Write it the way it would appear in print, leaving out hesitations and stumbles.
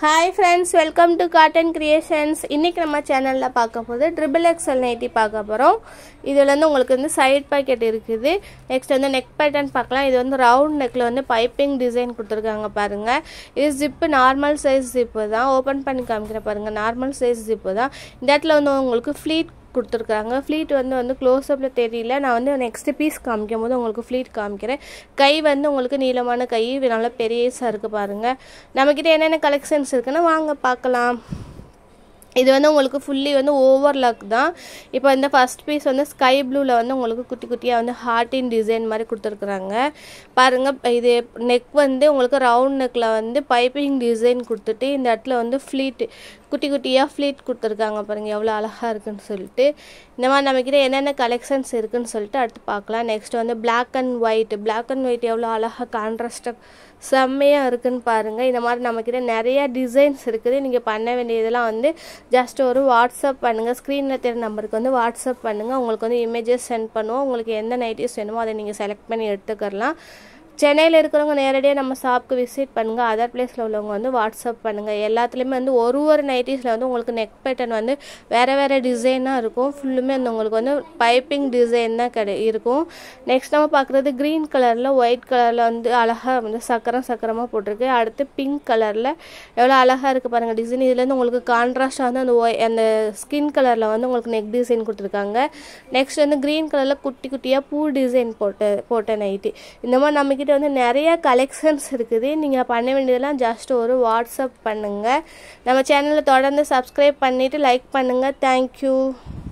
Hi friends, welcome to Cotton Creations. இன்னைக்கு நம்ம சேனல்ல பார்க்க போது ட்ரிபிள் எக்ஸ்எல் நைட்டி பார்க்க போறோம். இதுல வந்து உங்களுக்கு வந்து சைடு பாக்கெட் இருக்குது. நெக்ஸ்ட் வந்து நெக் பேட்டர்ன் பார்க்கலாம். இது வந்து ரவுண்ட் நெக்ல வந்து பைப்பிங் டிசைன் கொடுத்திருக்காங்க பாருங்க. இது ஜிப் நார்மல் சைஸ் ஜிப் தான். ஓபன் பண்ணி காமிக்கிறேன் பாருங்க. நார்மல் சைஸ் ஜிப் தான். இந்த இடத்துல வந்து உங்களுக்கு ஃப்ளீட் கொடுத்துருக்காங்க. ஃப்ளீட் வந்து க்ளோஸ் அப்ல தெரியல. நான் வந்து நெக்ஸ்ட் பீஸ் காமிக்கும் போது உங்களுக்கு ஃப்ளீட் காமிக்கிறேன். கை வந்து உங்களுக்கு நீளமான கை, நல்ல பெரியசா இருக்கு பாருங்க. நம்மகிட்ட என்னென்ன கலெக்ஷன்ஸ் இருக்குன்னு வாங்க பார்க்கலாம். இது வந்து உங்களுக்கு ஃபுல்லி வந்து ஓவர்லாக் தான். இப்போ இந்த ஃபர்ஸ்ட் பீஸ் வந்து ஸ்கை ப்ளூல வந்து உங்களுக்கு குட்டி குட்டியா வந்து ஹார்ட்டின் டிசைன் மாதிரி கொடுத்துருக்காங்க பாருங்க. இது நெக் வந்து உங்களுக்கு ரவுண்ட் நெக்ல வந்து பைப்பிங் டிசைன் கொடுத்துட்டு இந்த இடத்துல வந்து ஃப்ளீட் குட்டி குட்டியா ஃப்ளீட் கொடுத்துருக்காங்க பாருங்க, எவ்வளோ அழகா இருக்குன்னு சொல்லிட்டு. இந்த மாதிரி நம்மக்கிட்ட என்னென்ன கலெக்ஷன்ஸ் இருக்குன்னு சொல்லிட்டு அடுத்து பார்க்கலாம். நெக்ஸ்ட் வந்து பிளாக் அண்ட் ஒயிட் எவ்வளோ அழகா கான்ட்ராஸ்டாக செம்மையாக இருக்குன்னு பாருங்கள். இந்த மாதிரி நம்மக்கிட்ட நிறைய டிசைன்ஸ் இருக்குது. நீங்கள் பண்ண வேண்டியதெல்லாம் வந்து ஜஸ்ட் ஒரு வாட்ஸ்அப் பண்ணுங்கள். ஸ்க்ரீனில் தெரியுற நம்பருக்கு வந்து வாட்ஸ்அப் பண்ணுங்கள். உங்களுக்கு வந்து இமேஜஸ் சென்ட் பண்ணுவோம். உங்களுக்கு எந்த நைட்டிஸ் வேணுமோ அதை நீங்கள் செலக்ட் பண்ணி எடுத்துக்கலாம். சென்னையில் இருக்கிறவங்க நேரடியாக நம்ம ஷாப்புக்கு விசிட் பண்ணுங்கள். அதர் பிளேஸில் உள்ளவங்க வந்து வாட்ஸ்அப் பண்ணுங்கள். எல்லாத்துலேயுமே வந்து ஒரு நைட்டிஸில் வந்து உங்களுக்கு நெக் பேட்டர்ன் வந்து வேறு டிசைனாக இருக்கும். ஃபுல்லுமே வந்து உங்களுக்கு வந்து பைப்பிங் டிசைன் தான் இருக்கும். நெக்ஸ்ட் நம்ம பார்க்குறது க்ரீன் கலரில் ஒயிட் கலரில் வந்து அழகாக வந்து சக்கரமாக போட்டிருக்கு. அடுத்து பிங்க் கலரில் எவ்வளோ அழகாக இருக்குது பாருங்கள் டிசைன். இதுலேருந்து உங்களுக்கு கான்ட்ராஸ்டாக வந்து அந்த ஸ்கின் கலரில் வந்து உங்களுக்கு நெக் டிசைன் கொடுத்துருக்காங்க. நெக்ஸ்ட் வந்து க்ரீன் கலரில் குட்டி குட்டியாக பூ டிசைன் போட்ட நைட்டி. இந்த மாதிரி நமக்கு வந்து நிறைய கலெக்ஷன்ஸ் இருக்குது. நீங்கள் பண்ண வேண்டியதெல்லாம் ஜஸ்ட் ஒரு வாட்ஸ்அப் பண்ணுங்கள். நம்ம சேனலை தொடர்ந்து சப்ஸ்கிரைப் பண்ணிவிட்டு லைக் பண்ணுங்கள். தேங்க்யூ.